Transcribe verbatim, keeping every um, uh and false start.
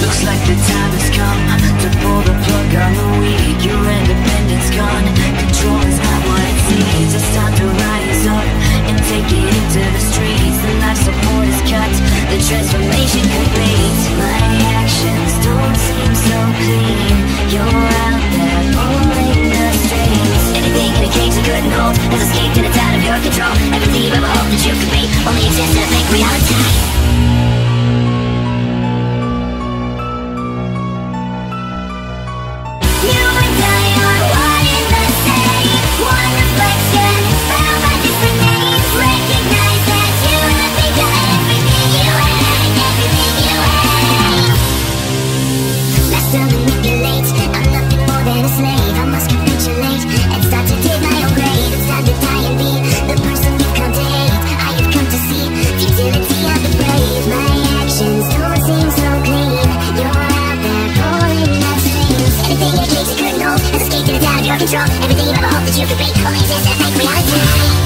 Looks like the time has come to pull the plug on the weak. Your independence gone, control is not what it seems. It's time to rise up and take it into the streets. The life support is cut, the transformation complete. My actions don't seem so clean. You're out there pulling the strings. Anything in a cage you couldn't hold has escaped and it's out of your control. Everything you ever hoped that you could be only exists in a fake reality. Control everything you ever hoped that you could be only exists in a fake reality.